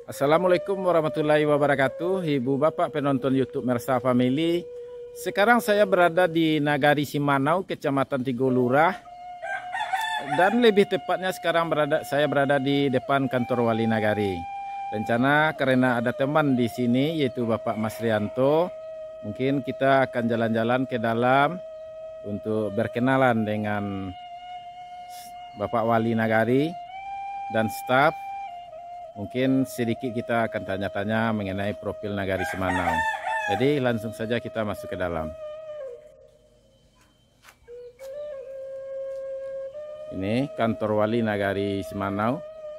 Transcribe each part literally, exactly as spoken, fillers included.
Assalamualaikum warahmatullahi wabarakatuh, Ibu Bapak penonton YouTube Mersa Family. Sekarang saya berada di Nagari Simanau, Kecamatan Tigolurah, dan lebih tepatnya sekarang berada saya berada di depan kantor Wali Nagari. Rencana karena ada teman di sini yaitu Bapak Mas Rianto, mungkin kita akan jalan-jalan ke dalam untuk berkenalan dengan Bapak Wali Nagari dan staf. Mungkin sedikit kita akan tanya-tanya mengenai profil Nagari Simanau. Jadi langsung saja kita masuk ke dalam. Ini kantor Wali Nagari Simanau.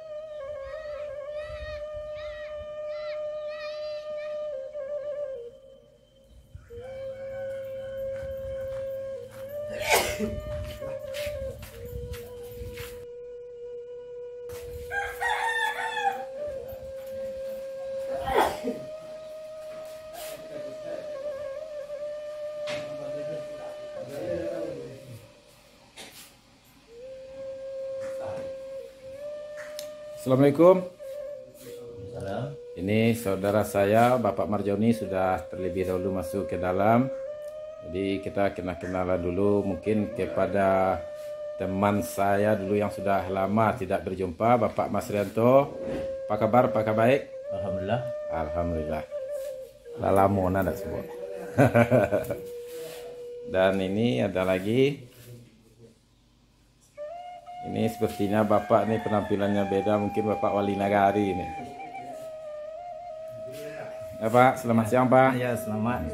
Assalamualaikum. Salam. Ini saudara saya Bapak Marjoni sudah terlebih dahulu masuk ke dalam. Jadi kita kenal-kenalan dulu mungkin kepada teman saya dulu yang sudah lama tidak berjumpa, Bapak Mas Rianto. Apa kabar? Apa kabar baik? Alhamdulillah. Alhamdulillah. Lalamona ada semua. Dan ini ada lagi. Ini sepertinya Bapak nih penampilannya beda, mungkin Bapak Wali Nagari ini. Ya Pak, selamat siang Pak. Ya, selamat.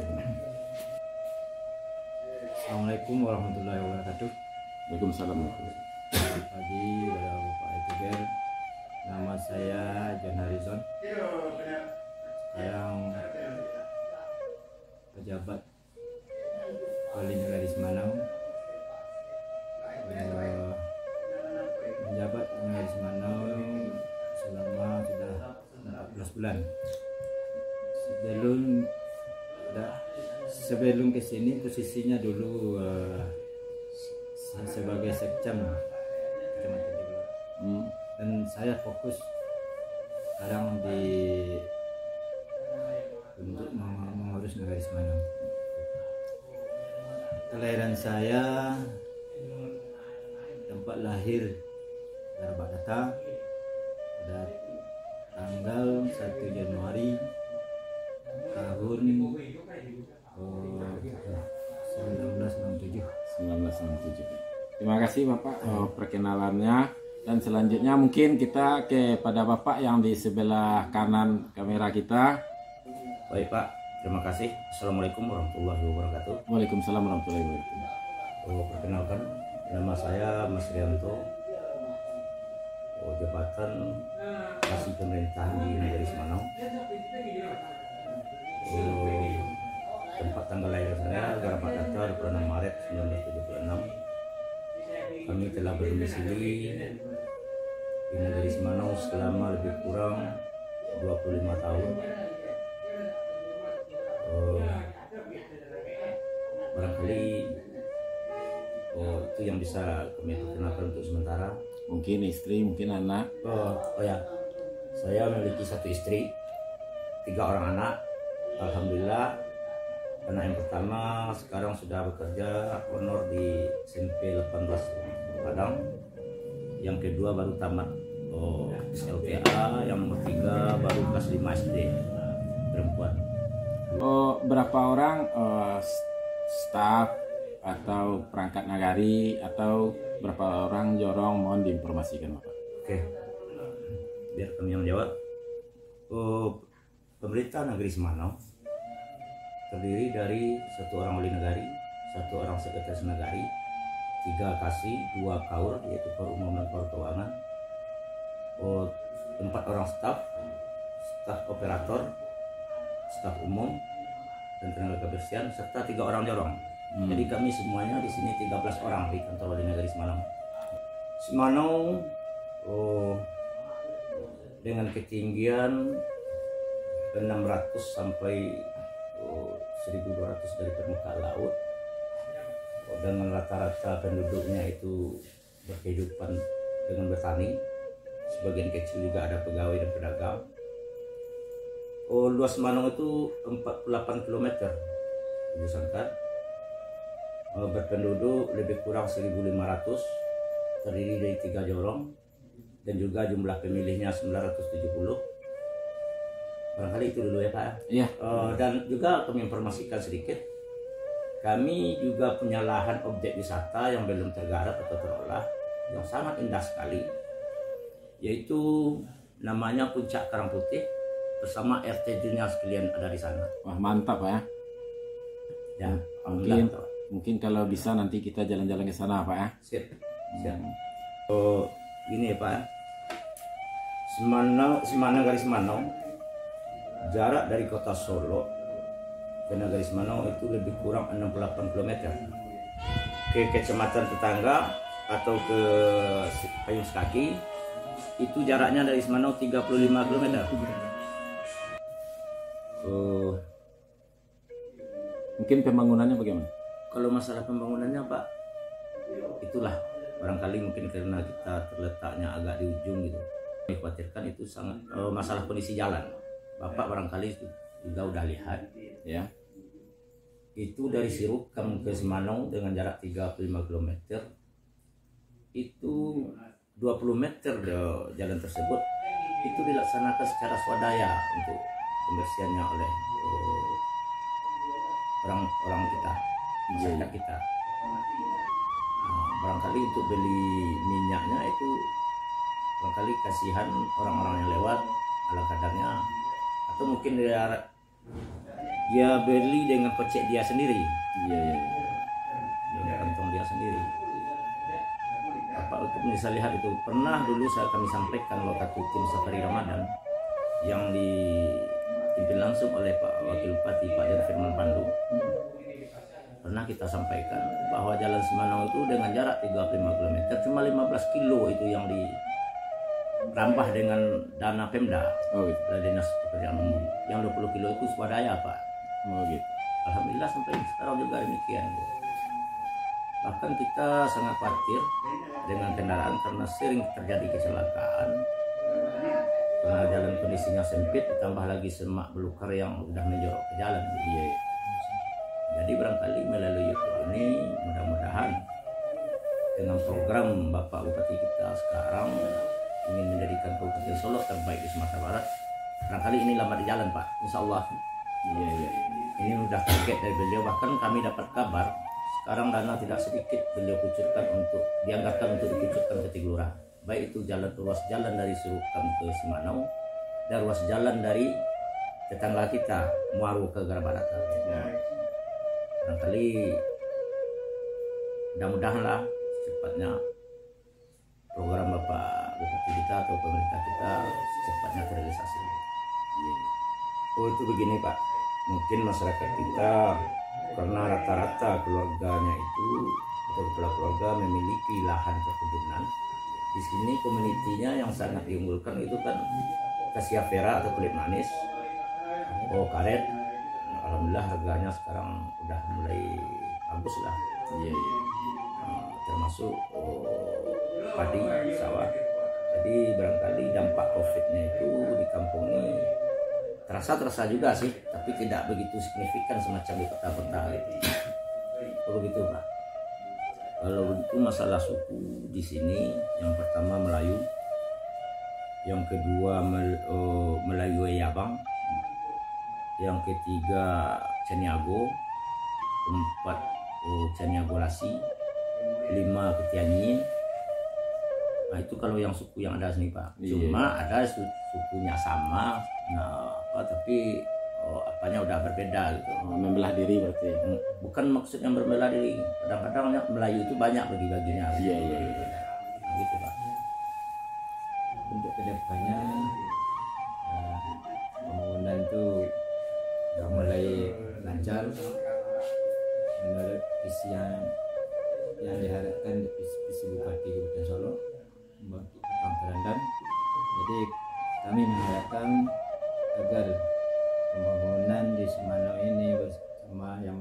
Assalamualaikum warahmatullahi wabarakatuh. Waalaikumsalam. Selamat pagi kepada Bapak Youtuber. Nama saya John Harrison. Sekarang pejabat Wali Nagari Simanau. Eh, menjabat Nagari Simanau selama sudah empat belas bulan. Sebelum dah, sebelum ke sini posisinya dulu uh, sebagai sekcam Kecamatan Tigolurah. Hmm. Dan saya fokus sekarang di untuk meng- mengurus Nagari Simanau. Kelahiran saya, tempat lahir Garbadata pada tanggal satu Januari tahun oh, seribu sembilan ratus enam puluh tujuh. seribu sembilan ratus enam puluh tujuh. Terima kasih Bapak oh, perkenalannya. Dan selanjutnya mungkin kita kepada Bapak yang di sebelah kanan kamera kita. Baik Pak, terima kasih. Assalamualaikum warahmatullahi wabarakatuh. Waalaikumsalam warahmatullahi wabarakatuh. Oh, perkenalkan, nama saya Mas Rianto. Oh, jabatan kasih pemerintahan di Nagari Simanau. Oh, tempat tanggal lahir saya Garbadata dua puluh enam Maret seribu sembilan ratus tujuh puluh enam. Kami telah berdomisili di Nagari Simanau selama lebih kurang dua puluh lima tahun. Oh, barangkali oh, itu yang bisa kami perkenalkan untuk sementara. Mungkin istri, mungkin anak. Oh, oh ya, saya memiliki satu istri, tiga orang anak. Alhamdulillah, anak yang pertama sekarang sudah bekerja honor di S M P delapan belas Padang. Yang kedua baru tamat oh, S L T A. Yang nomor tiga baru kelas lima S D, perempuan. Oh, berapa orang eh, staf atau perangkat nagari atau berapa orang jorong, mohon diinformasikan Bapak. Oke, biar kami yang menjawab. Oh, pemerintah Nagari Simanau terdiri dari satu orang wali nagari, satu orang sekretaris nagari, tiga kasih, dua kaur yaitu kaur umum dan kaur keuangan, oh, empat orang staf, staf operator, staf umum dan tenaga kebersihan serta tiga orang jorong. Hmm. Jadi kami semuanya di sini tiga belas orang di kantor Wali Nagari Simanau. Simanau oh, dengan ketinggian enam ratus sampai oh, seribu dua ratus dari permukaan laut. Oh, dengan rata-rata penduduknya itu berkehidupan dengan bertani. Sebagian kecil juga ada pegawai dan pedagang. Oh, luas Semanau itu empat puluh delapan kilometer. Luasan kan. Oh, berpenduduk lebih kurang seribu lima ratus, terdiri dari tiga jorong, dan juga jumlah pemilihnya sembilan ratus tujuh puluh. Barangkali itu dulu ya Pak. Iya. Uh, dan juga kami informasikan sedikit, kami juga punya lahan objek wisata yang belum tergarap atau terolah, yang sangat indah sekali, yaitu namanya Puncak Karang Putih bersama R T J-nya sekalian ada di sana. Wah, mantap Pak ya. Ya, mungkin mungkin kalau bisa nanti kita jalan-jalan ke sana Pak ya. Siap. Siap. Oh, gini ya Pak. Semanau, Semanau garis Semanau, jarak dari kota Solo ke Nagari Semanau itu lebih kurang enam puluh delapan kilometer. Ke kecamatan tetangga atau ke Payung Sekaki itu jaraknya dari Semanau tiga puluh lima kilometer. Uh, Mungkin pembangunannya bagaimana? Kalau masalah pembangunannya Pak, itulah barangkali mungkin karena kita terletaknya agak di ujung gitu. Dikhawatirkan itu sangat uh, masalah kondisi jalan. Bapak barangkali juga udah lihat ya. Itu dari Sirukam ke Semanau dengan jarak tiga puluh lima kilometer. Itu dua puluh meter jalan tersebut itu dilaksanakan secara swadaya untuk pembersihannya oleh orang-orang uh, kita, masyarakat kita. Nah, barangkali untuk beli minyaknya itu barangkali kasihan orang-orang yang lewat ala kadarnya, atau mungkin dia dia beli dengan kocek dia sendiri. Iya, iya, iya. Dengan kantong dia sendiri. Apa untuk bisa lihat itu pernah dulu saya kami sampaikan waktu tim Safari Ramadan yang dipimpin langsung oleh Pak Wakil Bupati Pak Jan Firman Pandu. Pernah kita sampaikan bahwa Jalan Semanau itu dengan jarak tiga puluh lima kilometer cuma lima belas kilo itu yang dirambah dengan dana Pemda. Oh gitu. Dari Dinas Pekerjaan Umum. Yang dua puluh kilo itu swadaya Pak. Oh gitu. Alhamdulillah sampai sekarang juga demikian. Bahkan kita sangat khawatir dengan kendaraan karena sering terjadi kecelakaan. Karena jalan kondisinya sempit, ditambah lagi semak belukar yang sudah menjorok ke jalan. Iya. Jadi barangkali melalui YouTube ini mudah-mudahan dengan program Bapak Bupati kita sekarang ingin menjadikan Kabupaten Solo terbaik di Sumatera Barat. Barangkali ini lambat di jalan Pak, insya Allah. Iya, iya. Ini udah target dari beliau, bahkan kami dapat kabar sekarang dana tidak sedikit beliau kucurkan untuk dianggarkan untuk dikucurkan ke tiga lurah. Baik itu jalan ruas jalan dari Sirukam ke Semanau dan ruas jalan dari tetangga kita Muaru ke Garabarata. Nah, barangkali mudah-mudahan lah secepatnya program Bapak Bupati kita atau pemerintah kita secepatnya terrealisasi. Oh itu begini Pak, mungkin masyarakat kita karena rata-rata keluarganya itu atau kepala keluarga memiliki lahan perkebunan. Di sini komunitinya yang sangat diunggulkan itu kan Cassiopea atau kulit manis, oh karet. Nah, alhamdulillah harganya sekarang udah mulai bagus lah. Iya, iya. Nah, termasuk oh, padi sawah. Jadi barangkali dampak COVID-nya itu di kampung ini terasa-terasa juga sih, tapi tidak begitu signifikan semacam di kota-kota gitu. Oh, begitu Pak. Kalau begitu masalah suku di sini, yang pertama Melayu, yang kedua Mel, oh, Melayu Yabang, yang ketiga Caniago, keempat oh, Caniago Lasi, lima Ketianyin. Nah itu kalau yang suku yang ada sini Pak. Cuma iya. Ada su sukunya sama, nah apa tapi oh, apanya udah berbeda gitu. Oh, membelah diri berarti. Bukan maksudnya membelah diri. Kadang-kadang Melayu itu banyak bagi-baginya. Iya iya. iya. Nah, gitu Pak. Untuk kedepannya uh, pembangunan itu udah mulai lancar menurut visi yang yang diharapkan visi, visi Bupati Kabupaten Solo Bang Kerandan. Jadi kami mengharapkan agar pembangunan di Semanau ini bersama yang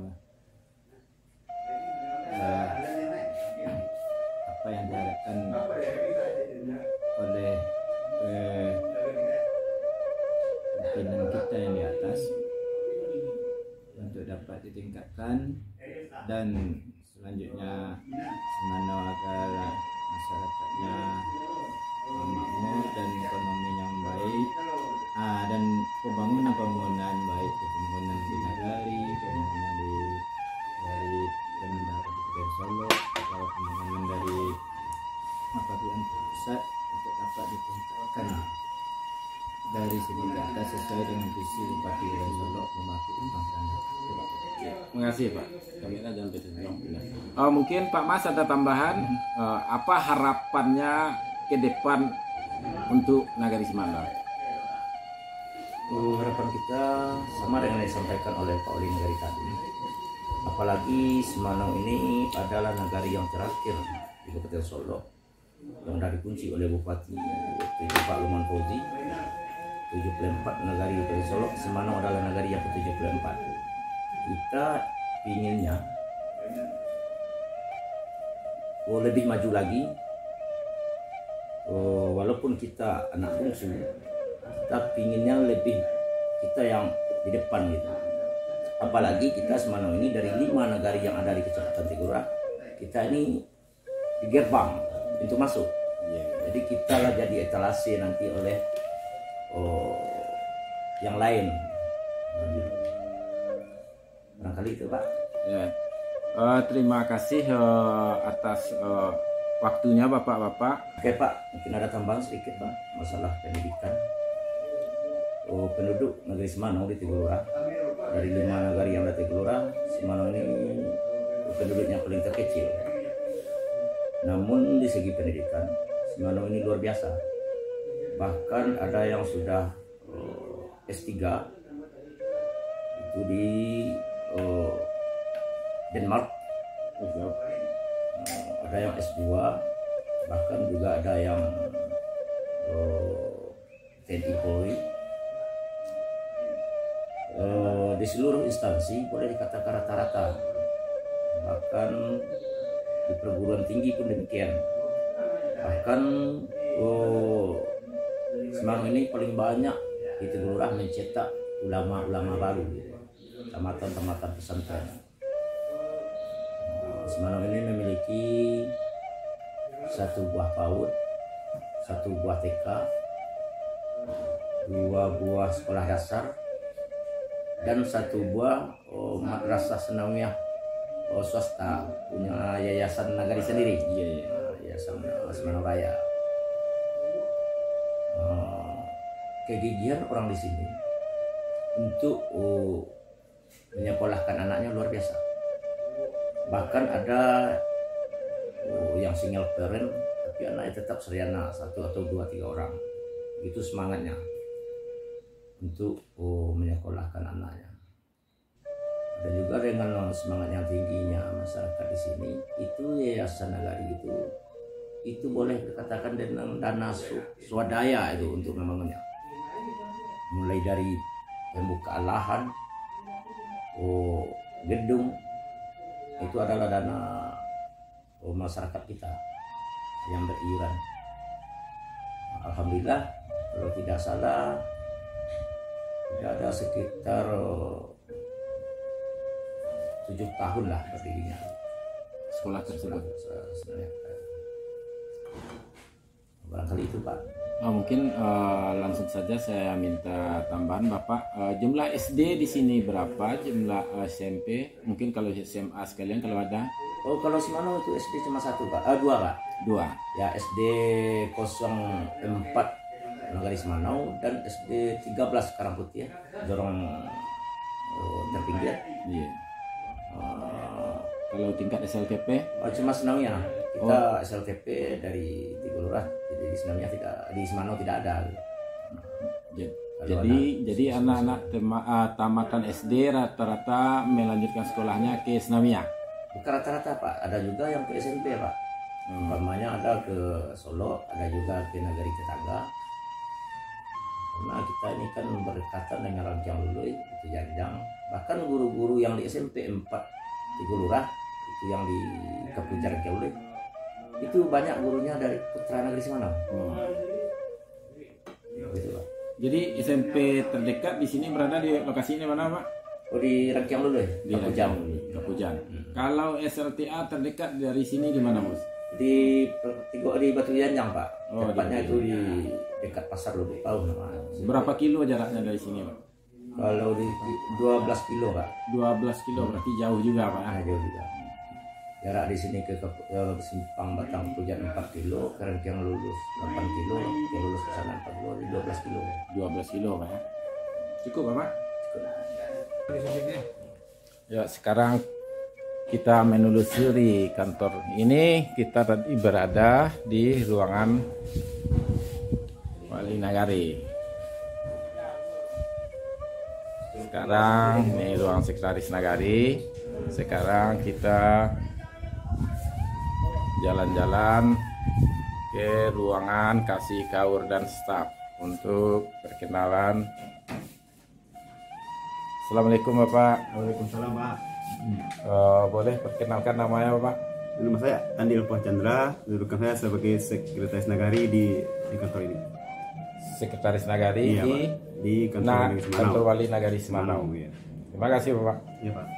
uh, apa yang diharapkan oleh uh, pimpinan kita yang di ditingkatkan, dan selanjutnya Semanau agar masyarakatnya makmur dan ekonominya baik, ah, dan pembangunan-pembangunan baik, pembangunan di nagari, pembangunan di dari Pemda Kabupaten Solo, atau pembangunan dari apabila pusat untuk dapat ditingkatkan dari segi ke atas sesuai dengan visi Bupati Kabupaten Solo membantu pembangunan. Terima kasih Pak. Kamera jangan pegang. Uh, mungkin Pak Mas ada tambahan, uh, apa harapannya ke depan untuk Nagari Semanau? Uh, harapan kita sama dengan yang disampaikan oleh Pak Oli Nagari tadi. Apalagi Semanau ini adalah nagari yang terakhir di Kabupaten Solo yang sudah dikunci oleh Bupati yaitu Pak Luman Fauzi. tujuh puluh empat nagari di Kabupaten Solo, Semanau adalah nagari yang ke tujuh puluh empat. Kita inginnya oh, lebih maju lagi. Oh, walaupun kita anak bungsu, kita inginnya lebih kita yang di depan gitu. Apalagi kita Semanau ini dari lima nagari yang ada di Kecamatan Tigurah, kita ini di gerbang pintu masuk. Yeah. Jadi kita lah jadi etalase nanti oleh oh, yang lain. Barangkali itu Pak. Ya. Uh, terima kasih uh, atas uh, waktunya Bapak-bapak. Oke Pak, mungkin ada tambahan sedikit Pak masalah pendidikan. Oh, penduduk negeri Semanau di Tigurah, dari lima nagari yang ada di Tigurah, Semanau ini penduduknya paling terkecil. Namun di segi pendidikan, Semanau ini luar biasa. Bahkan ada yang sudah uh, S tiga itu di uh, Denmark, uh, ada yang S dua, bahkan juga ada yang uh, T N I Polri. Uh, di seluruh instansi boleh dikatakan rata-rata, bahkan di perguruan tinggi pun demikian. Bahkan uh, Semanau ini paling banyak di Tigurah mencetak ulama-ulama baru, tamatan-tamatan pesantren. Semanau ini memiliki satu buah PAUD, satu buah T K, dua buah sekolah dasar, dan satu buah oh, madrasah senawiyah oh, swasta punya yayasan nagari sendiri. Iya, yeah, yeah. Yayasan Semanau Raya. Uh, kegigihan orang di sini untuk uh, menyekolahkan anaknya luar biasa. Bahkan ada uh, yang single parent tapi anaknya tetap seriana satu atau dua tiga orang. Itu semangatnya untuk uh, menyekolahkan anaknya. Dan juga dengan semangat yang tingginya masyarakat di sini, itu yayasan nagari itu itu boleh dikatakan dengan dana swadaya itu untuk membangunnya. Mulai dari pembukaan lahan, oh, gedung, itu adalah dana oh, masyarakat kita yang beriuran. Alhamdulillah, kalau tidak salah, tidak ada sekitar oh, tujuh tahun lah berdirinya Sekolah tersebut. Barangkali itu Pak. Oh, mungkin uh, langsung saja saya minta tambahan Bapak. Uh, jumlah S D di sini berapa? Jumlah uh, S M P? Mungkin kalau S M A sekalian kalau ada? Oh, kalau Semanau itu S D cuma satu Pak. Ah, dua Pak. Dua. Ya, S D nol empat Nagari Semanau dan S D tiga belas Karangputih ya. Jorong oh, terpinggir. Iya. Uh, kalau tingkat S L T P? Oh, cuma Senawiyah. Kita oh. S L T P dari Tigurah, jadi di Senawiyah tidak, di Semanau tidak ada. Jadi, jadi, jadi anak-anak uh, tamatan S D rata-rata melanjutkan sekolahnya ke Senawiyah? Bukan rata-rata Pak, ada juga yang ke S M P Pak. Hmm. Umpamanya ada ke Solo, ada juga ke Nagari Tetangga. Karena kita ini kan berdekatan dengan Rangkiang Lului, itu Janjang. Bahkan guru-guru yang di S M P empat Tigurah, itu yang di Kapujar Rangkiang Lului, itu banyak gurunya dari Putra Nagari Semanau. Hmm. Gitu, Pak. Jadi S M P terdekat di sini berada di lokasi ini mana Pak? Oh di Rangkiang dulu ya? Di Rangkiang dulu, Kapujan. Hmm. Kalau S L T A terdekat dari sini di mana, Bos? Di Tigo di Batu Janjang, Pak. Oh, tepatnya di itu di dekat Pasar Lubuk Pau namanya. Berapa kilo jaraknya dari sini, Pak? Kalau di dua belas kilo, Pak. dua belas kilo berarti jauh juga, Pak. Nah, jauh juga. Jarak di sini ke, ke, ke Simpang Batang Pujan empat kilo, ke Rangkiang lulus delapan kilo, yang lulus ke sana empat kilo, di dua belas kilo. dua belas kilo, Pak. Cukup, Bapak? Ya, sekarang kita menelusuri kantor ini. Kita tadi berada di ruangan Wali Nagari. Sekarang ini ruang sekretaris Nagari. Sekarang kita jalan-jalan ke ruangan kasih kaur dan staf untuk perkenalan. Assalamualaikum Bapak. Waalaikumsalam Pak. Uh, boleh perkenalkan namanya Bapak? Nama saya Andi Elpoh Chandra, kedudukan saya sebagai sekretaris Nagari di, di kantor ini. Sekretaris Nagari Iya, di, Pak. Di kantor, na, Wali Semanau. kantor Wali Nagari Semanau. Iya. Terima kasih Bapak. Iya Pak.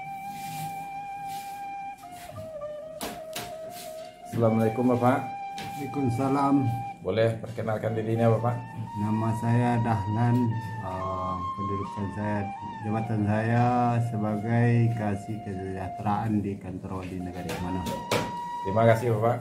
Assalamualaikum Bapak. Waalaikumsalam. Boleh perkenalkan dirinya Bapak? Nama saya Dahlan. Uh, kedudukan saya, jabatan saya sebagai kasih kesejahteraan di kantor Wali Nagari Semanau. Terima kasih Bapak.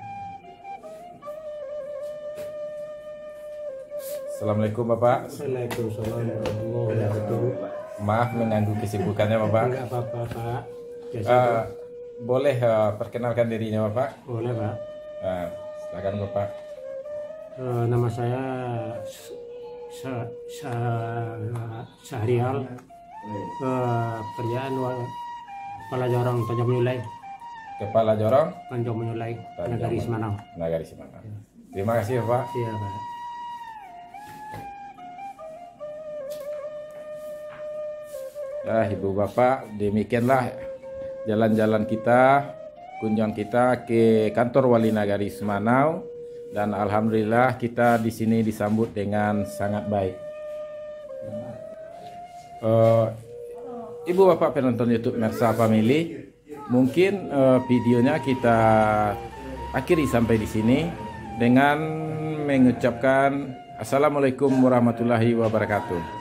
Assalamualaikum Bapak. Waalaikumsalam warahmatullahi wabarakatuh. Maaf mengganggu kesibukannya Bapak. Enggak apa-apa Pak. Ya, Uh, boleh uh, perkenalkan dirinya Bapak? boleh Pak. Uh, silakan Bapak. Eh, nama saya Sa Sa Sahrial. Eh, kerjaan wa- kepala jorong Tanjung Menyulai, Kepala Jorong Tanjung Menyulai, Tanjung Nagari Semanau. Nagari Semanau. Terima kasih Bapak. Iya Pak. Ya, Ibu Bapak, demikianlah jalan-jalan kita, kunjungan kita ke kantor Wali Nagari Semanau, dan alhamdulillah kita di sini disambut dengan sangat baik. Uh, Ibu Bapak penonton YouTube Mersa Family, mungkin uh, videonya kita akhiri sampai di sini dengan mengucapkan Assalamualaikum warahmatullahi wabarakatuh.